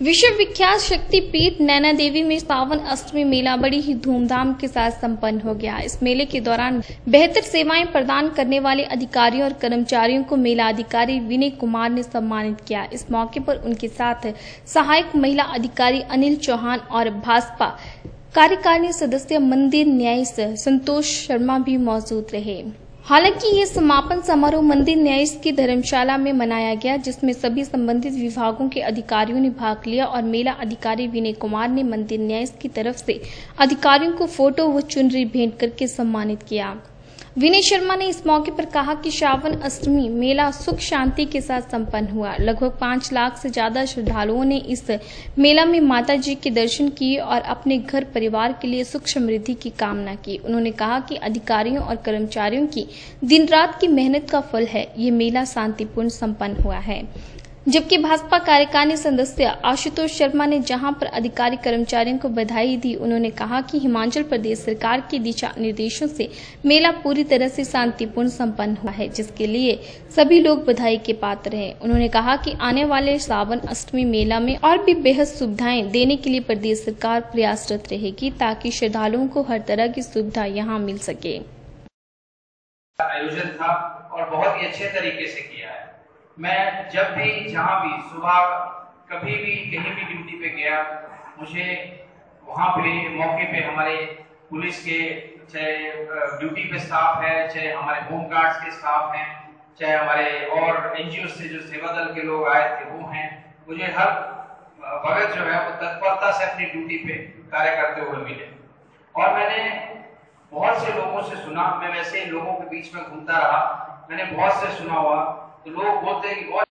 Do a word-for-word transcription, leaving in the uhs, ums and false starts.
विश्व विख्यात शक्तिपीठ नैना देवी में सावन अष्टमी मेला बड़ी ही धूमधाम के साथ संपन्न हो गया। इस मेले के दौरान बेहतर सेवाएं प्रदान करने वाले अधिकारियों और कर्मचारियों को मेला अधिकारी विनय कुमार ने सम्मानित किया। इस मौके पर उनके साथ सहायक महिला अधिकारी अनिल चौहान और भाजपा कार्यकारिणी सदस्य मंदिर न्यायीश संतोष शर्मा भी मौजूद रहे। हालांकि ये समापन समारोह मंदिर न्यायीश की धर्मशाला में मनाया गया, जिसमें सभी संबंधित विभागों के अधिकारियों ने भाग लिया और मेला अधिकारी विनय कुमार ने मंदिर न्यायीश की तरफ से अधिकारियों को फोटो व चुनरी भेंट करके सम्मानित किया। विनय शर्मा ने इस मौके पर कहा कि श्रावण अष्टमी मेला सुख शांति के साथ संपन्न हुआ। लगभग पाँच लाख से ज्यादा श्रद्धालुओं ने इस मेला में माता जी के दर्शन किए और अपने घर परिवार के लिए सुख समृद्धि की कामना की। उन्होंने कहा कि अधिकारियों और कर्मचारियों की दिन रात की मेहनत का फल है ये मेला शांतिपूर्ण संपन्न हुआ है। जबकि भाजपा कार्यकारिणी सदस्य आशुतोष शर्मा ने जहां पर अधिकारी कर्मचारियों को बधाई दी, उन्होंने कहा कि हिमाचल प्रदेश सरकार के दिशा निर्देशों से मेला पूरी तरह से शांतिपूर्ण संपन्न हुआ है, जिसके लिए सभी लोग बधाई के पात्र हैं। उन्होंने कहा कि आने वाले सावन अष्टमी मेला में और भी बेहद सुविधाएं देने के लिए प्रदेश सरकार प्रयासरत रहेगी, ताकि श्रद्धालुओं को हर तरह की सुविधा यहाँ मिल सके। आयोजन था और बहुत ही अच्छे तरीके से किया है। मैं जब भी जहाँ भी सुबह कभी भी कहीं भी ड्यूटी पे गया, मुझे वहाँ पे मौके पे हमारे पुलिस के चाहे ड्यूटी पे स्टाफ है, चाहे हमारे होम गार्ड्स के स्टाफ हैं, चाहे हमारे और एनजीओ से जो सेवा दल के लोग आए थे वो हैं, मुझे हर वक्त जो है वो तत्परता से अपनी ड्यूटी पे कार्य करते हुए मिले। और मैंने बहुत से लोगों से सुना, मैं वैसे लोगों के बीच में घूमता रहा, मैंने बहुत से सुना हुआ, तो लोग बोलते हैं कि बहुत